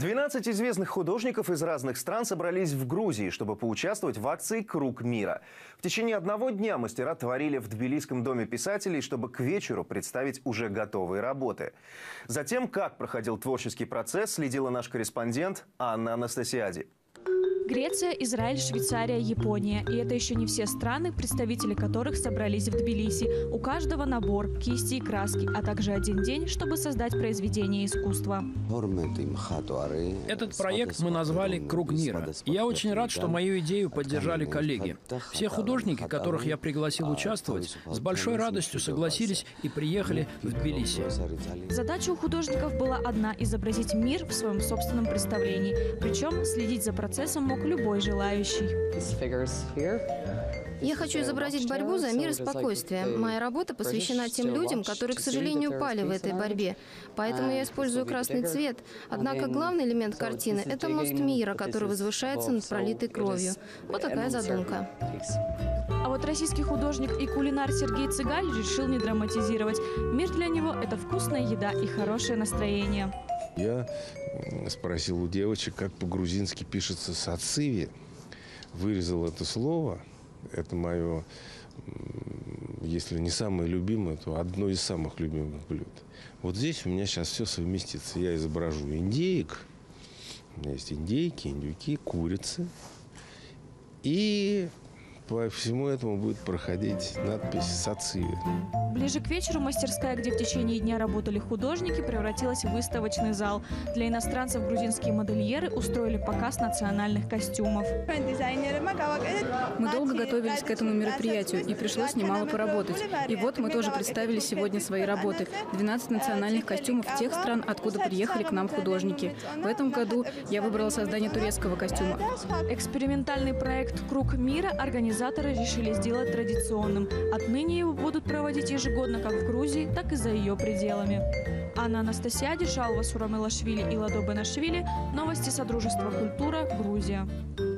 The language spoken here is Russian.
12 известных художников из разных стран собрались в Грузии, чтобы поучаствовать в акции «Круг мира». В течение одного дня мастера творили в Тбилисском доме писателей, чтобы к вечеру представить уже готовые работы. Затем, как проходил творческий процесс, следила наш корреспондент Анна Анастасиади. Греция, Израиль, Швейцария, Япония. И это еще не все страны, представители которых собрались в Тбилиси. У каждого набор, кисти и краски, а также один день, чтобы создать произведение искусства. Этот проект мы назвали «Круг мира». И я очень рад, что мою идею поддержали коллеги. Все художники, которых я пригласил участвовать, с большой радостью согласились и приехали в Тбилиси. Задача у художников была одна – изобразить мир в своем собственном представлении. Причем следить за процессом мог любой желающий. Я хочу изобразить борьбу за мир и спокойствие. Моя работа посвящена тем людям, которые, к сожалению, пали в этой борьбе. Поэтому я использую красный цвет. Однако главный элемент картины – это мост мира, который возвышается над пролитой кровью. Вот такая задумка. А вот российский художник и кулинар Сергей Цыгаль решил не драматизировать. Мир для него – это вкусная еда и хорошее настроение. Я спросил у девочек, как по-грузински пишется «сациви». Вырезал это слово. Это мое, если не самое любимое, то одно из самых любимых блюд. Вот здесь у меня сейчас все совместится. Я изображу индеек. У меня есть индейки, индюки, курицы. И по всему этому будет проходить надпись «сациви». Ближе к вечеру мастерская, где в течение дня работали художники, превратилась в выставочный зал. Для иностранцев грузинские модельеры устроили показ национальных костюмов. Мы долго готовились к этому мероприятию, и пришлось немало поработать. И вот мы тоже представили сегодня свои работы. 12 национальных костюмов тех стран, откуда приехали к нам художники. В этом году я выбрала создание турецкого костюма. Экспериментальный проект «Круг мира» организаторы решили сделать традиционным. Отныне его будут проводить ежегодно как в Грузии, так и за ее пределами. Анна Анастасиади, Шалва Сурамелашвили и Ладо Бенашвили. Новости Содружества «Культура», Грузия.